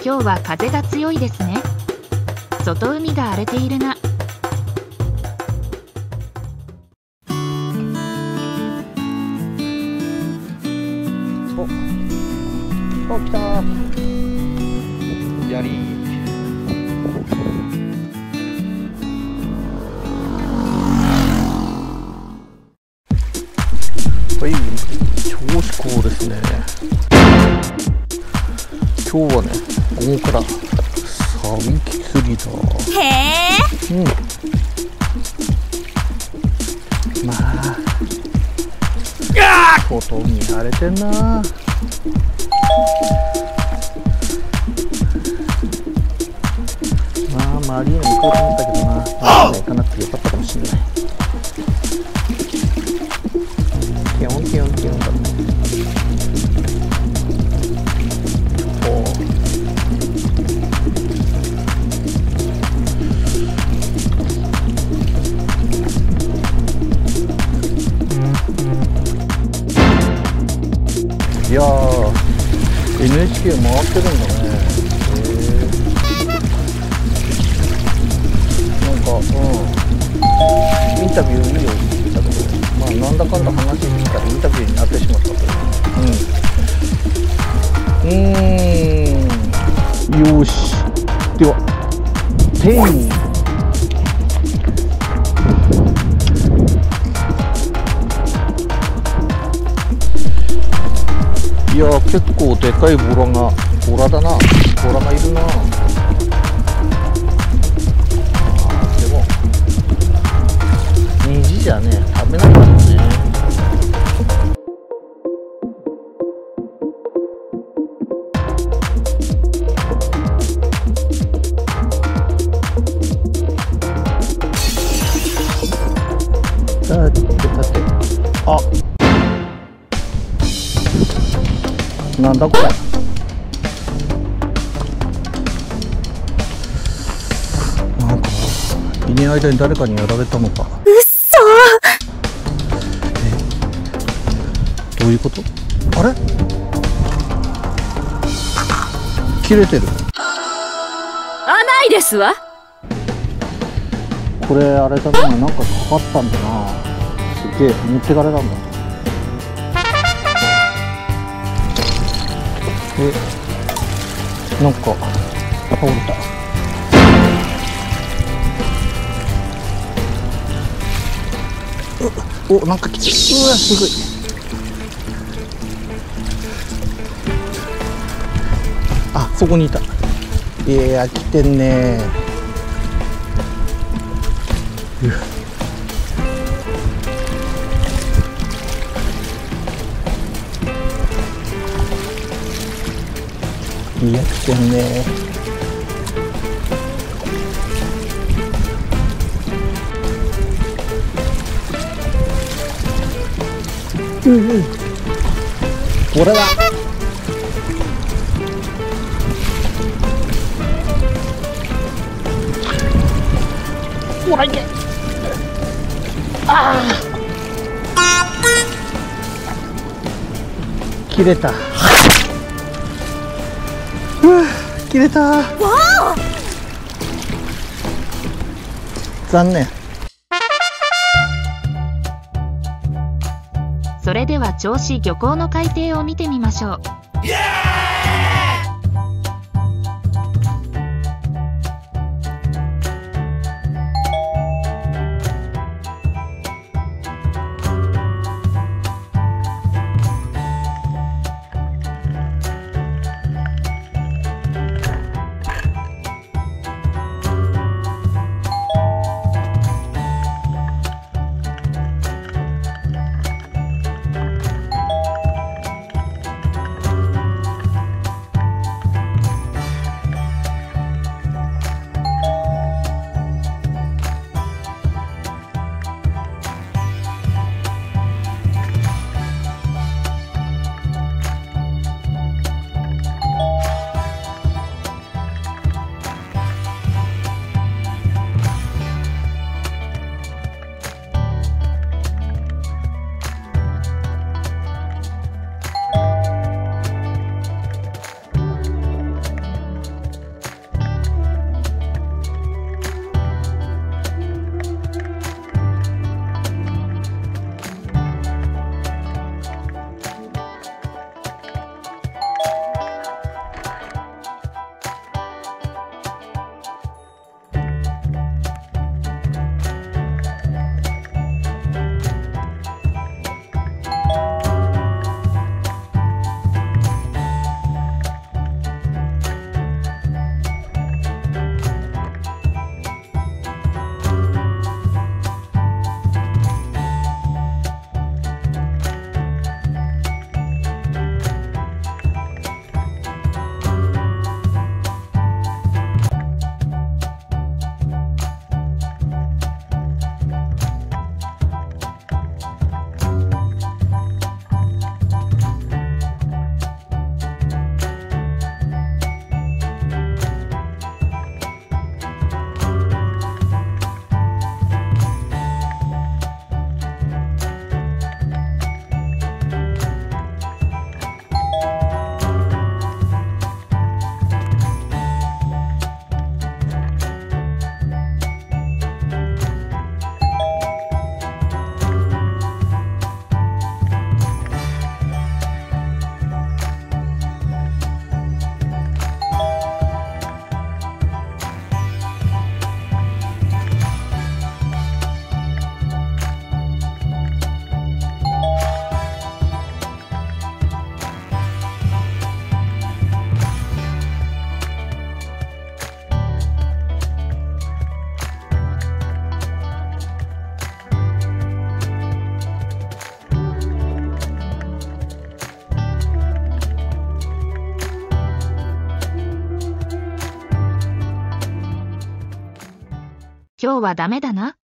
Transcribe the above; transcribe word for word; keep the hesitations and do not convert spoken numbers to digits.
今日は風が強いですね。外海が荒れているな。 お、お、来たー。やりー。はい、銚子港ですね。今日はね、午後からサビキ釣りだ。 へえ。 うん。まあ、相当見慣れてんな。まあ、マリーナ行こうと思ったけどな。まあ、行かなくてよかったかもしれない。キヨンキヨンキヨンだね。おお。いやー、エヌエイチケー 回ってるんだね。へー。なんか、うん、インタビューいいよって言ったけど、まあ、なんだかんだ話したらインタビューになってしまったと。うん。うーん。よーし。では、テイン。いやー、結構でかいボラが、ボラだな。ボラがいるな。でも虹じゃね食べないからね。だってだってあ、なんだこれ。なんかいない間に誰かにやられたのか。 うっそえ、どういうこと？あれ？切れてる。 あ、ないですわ。 これあれだな、なんかかかったんだな。すげえ持ってかれたんだ。え、なんか倒れた。う、お、なんか来て、うわ、すごい。あ、そこにいた。いや、来てんねー。いや、来てんねー。うんうん、これだ。ほらいけ。ああ、切れた。うわ、切れた。わあ、残念。 それでは銚子漁港の海底を見てみましょう。 今日はダメだな。